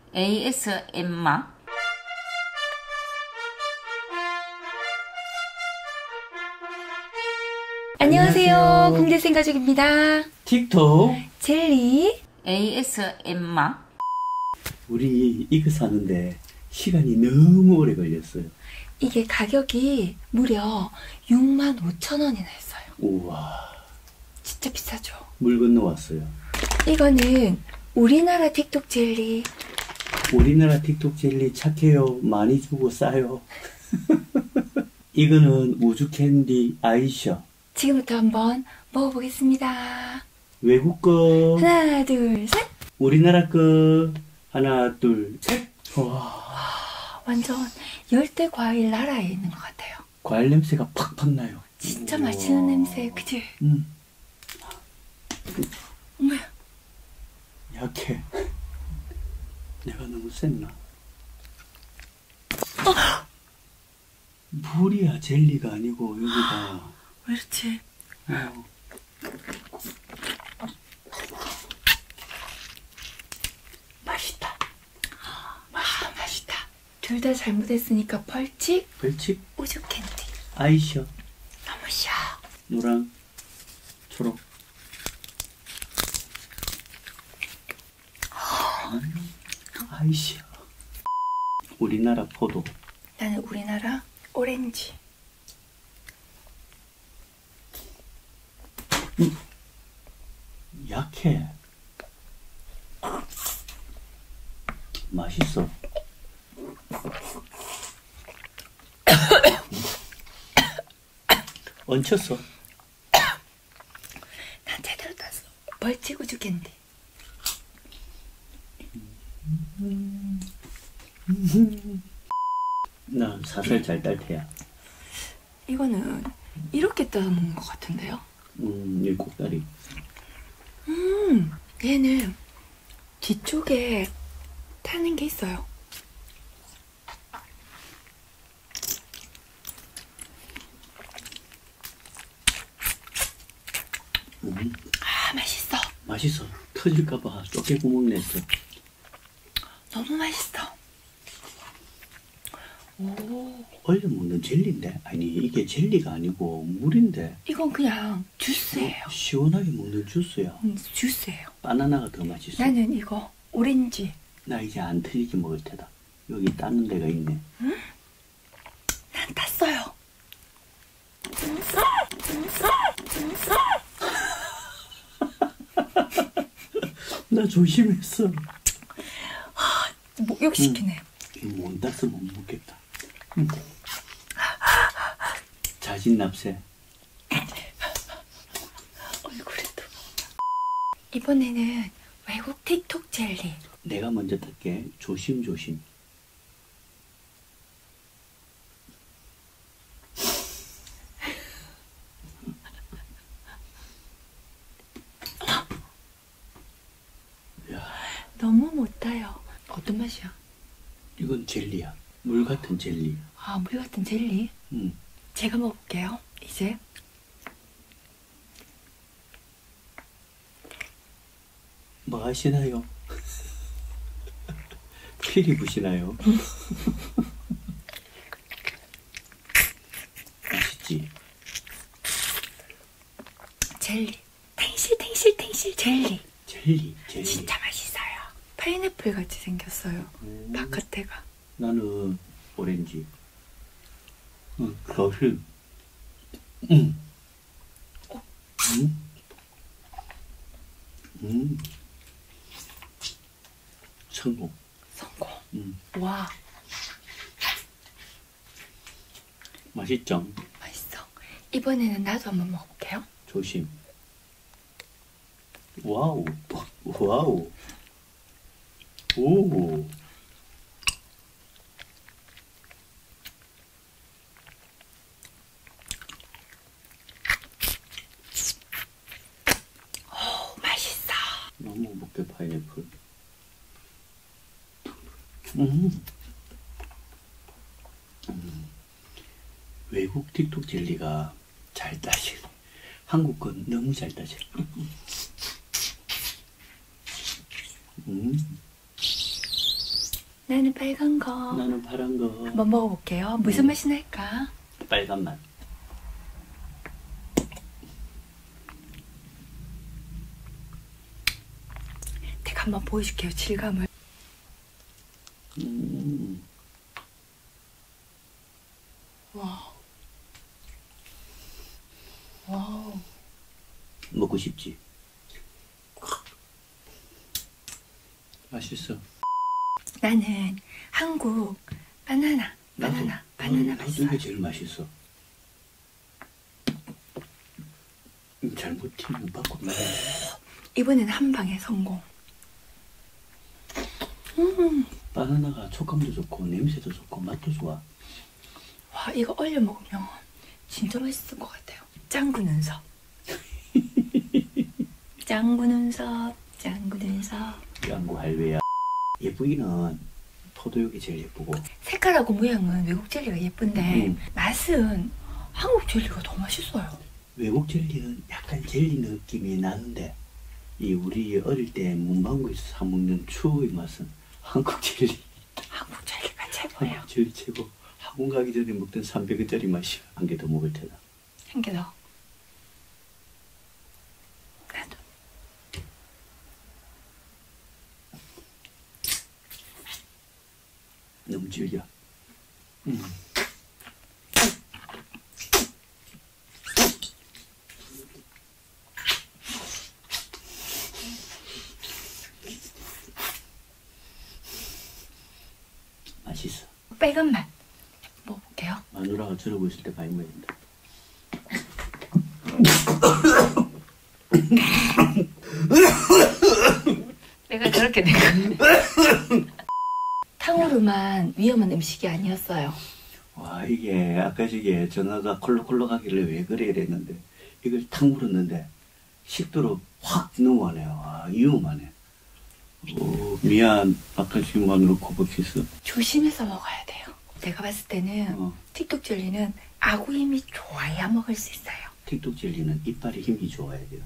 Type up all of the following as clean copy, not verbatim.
ASMR. 안녕하세요. 공대생 가족입니다. 틱톡 젤리 ASMR. 우리 이거 사는데 시간이 너무 오래 걸렸어요. 이게 가격이 무려 65,000원이나 했어요. 우와, 진짜 비싸죠? 물 건너왔어요. 이거는 우리나라 틱톡 젤리. 우리나라 틱톡 젤리 착해요. 많이 주고 싸요. 이거는 우주 캔디 아이셔. 지금부터 한번 먹어보겠습니다. 외국 거, 하나, 둘, 셋. 우리나라 거. 하나, 둘, 셋. 와, 완전 열대 과일 나라에 있는 것 같아요. 과일 냄새가 팍팍 나요. 진짜 우와. 맛있는 냄새, 그치? 어머, 약해. 내가 너무 셌나? 물이야, 젤리가 아니고 여기가. 왜 이렇지? 맛있다. 맛있다. 둘 다 잘못했으니까 벌칙, 벌칙 우주 캔디. 아이셔. 너무 쉬워. 노랑, 초록. 아이셔. 우리나라 포도. 나는 우리나라 오렌지. 약해. 맛있어. 얹혔어. 난 제대로 땄어. 벌칙 우주 캔디. 난 사살 잘 딸 테야. 이거는 이렇게 떠서 먹는 것 같은데요? 이 꼭다리. 얘는 뒤쪽에 타는 게 있어요. 맛있어. 맛있어. 터질까봐 쪼개구멍 냈어. 너무 맛있어. 오, 얼려 먹는 젤리인데? 아니, 이게 젤리가 아니고 물인데. 이건 그냥 주스예요. 시원하게 먹는 주스야. 주스예요. 바나나가 더 맛있어. 나는 이거 오렌지. 나 이제 안 틀리게 먹을 테다. 여기 따는 데가 있네. 난 땄어요. 나 조심했어. 목욕시키네. 얼굴에도. 이번에는 외국 틱톡 젤리. 내가 먼저 탈게. 조심조심. 너무 못 타요. 어떤 맛이야? 이건 젤리야. 물 같은 젤리. 아, 물 같은 젤리? 제가 먹을게요. 이제. 뭐 하시나요? 피리 부시나요? 맛있지? 젤리. 탱실탱실탱실 젤리. 젤리. 진짜 맛있어요. 파인애플 같이 생겼어요. 바깥에가. 나는 오렌지. 거실. 성공. 성공. 와, 맛있죠? 맛있어. 이번에는 나도 한번 먹어볼게요. 조심. 와우. 와우. 오. 맛있어. 너무 먹게 파인애플. 외국 틱톡 젤리가 잘 따지. 한국 건 너무 잘 따지. 나는 빨간 거. 나는 파란 거. 한번 먹어볼게요. 무슨 맛이 날까? 빨간 맛. 제가 한번 보여줄게요. 질감을. 와. 와우. 먹고 싶지? 맛있어. 나는 한국 바나나 맛있어. 이게 제일 맛있어. 잘못하면 바꿔. 이번엔 한 방에 성공. 바나나가 촉감도 좋고 냄새도 좋고 맛도 좋아. 와, 이거 얼려 먹으면 진짜 맛있을 것 같아요. 짱구 눈썹. 짱구 눈썹. 양구 할배야. 예쁘기는 포도육이 제일 예쁘고. 색깔하고 모양은 외국 젤리가 예쁜데 맛은 한국 젤리가 더 맛있어요. 외국 젤리는 약간 젤리 느낌이 나는데 이 우리 어릴 때 문방구에서 사 먹는 추억의 맛은 한국 젤리. 한국 젤리가 최고예요. 한국 젤리 최고. 학원 가기 전에 먹던 300원짜리 맛이야. 한 개 더 먹을 테다. 한 개 더. 나도. 너무 질겨. 맛있어. 빨간 맛 먹어볼게요. 마누라가 저러고 있을 때 많이 먹는다. 내가 저렇게 된 거. 탕후루만 위험한 음식이 아니었어요. 와, 이게 아까 저게 전화가 콜록콜록 하길래 왜 그래 이랬는데 이걸 탁 물었는데 식도로 확 넘어가네요. 와, 위험하네. 미안. 아까 지금 마누라 코박혔어. 조심해서 먹어야 돼요. 내가 봤을 때는 틱톡 젤리는 아구 힘이 좋아야 먹을 수 있어요. 틱톡 젤리는 이빨에 힘이 좋아야 돼요.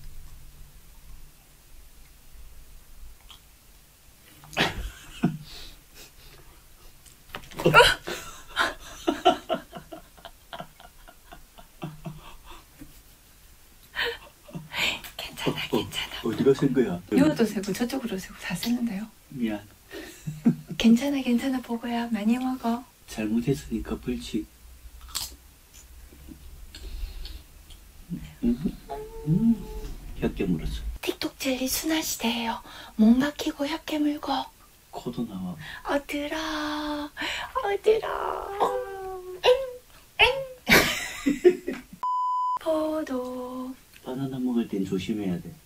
괜찮아. 어디가 센 거야? 이것도 세고 저쪽으로 세고 다 쓰는데요. 미안. 괜찮아 보고야 많이 먹어. 잘못했으니까 벌칙. 혀깨 물었어. 틱톡 젤리 순환 시대예요. 목 막히고 혀 깨물고. 코도 나와. 어들어. 포도. 바나나 먹을 땐 조심해야 돼.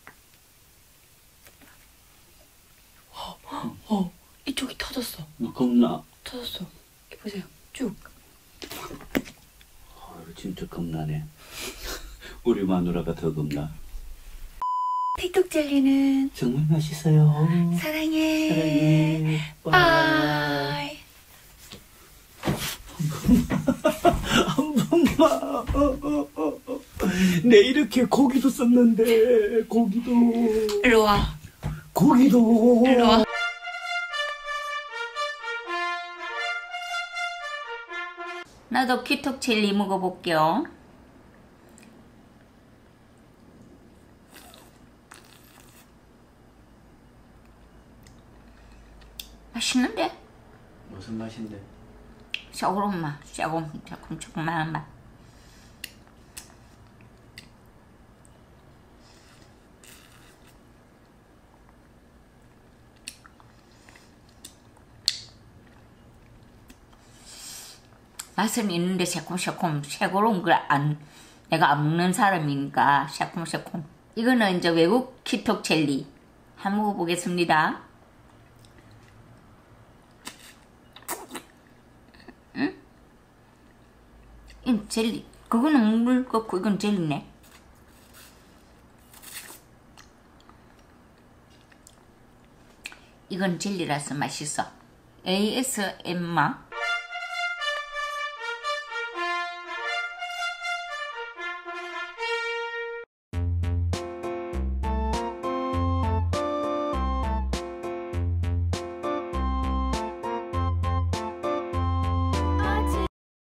이쪽이 터졌어. 겁나. 터졌어. 이 보세요. 쭉. 진짜 겁나네. 우리 마누라가 더 겁나. 틱톡 젤리는 정말 맛있어요. 사랑해. 바이. 한 번만. 내 이렇게 고기도 썼는데 고기도. 일로 와. 고기도. 일로 와. 나도 키톡 젤리 먹어볼게요. 맛있는데? 무슨 맛인데? 조금 맛, 조금만 맛. 맛은 있는데 새콤새콤 새고로운 걸 내가 안 먹는 사람이니까 새콤새콤. 이거는 이제 외국 키톡 젤리 한번 먹어보겠습니다. 이 젤리 그거는 물 같고 이건 젤리네. 이건 젤리라서 맛있어. ASMR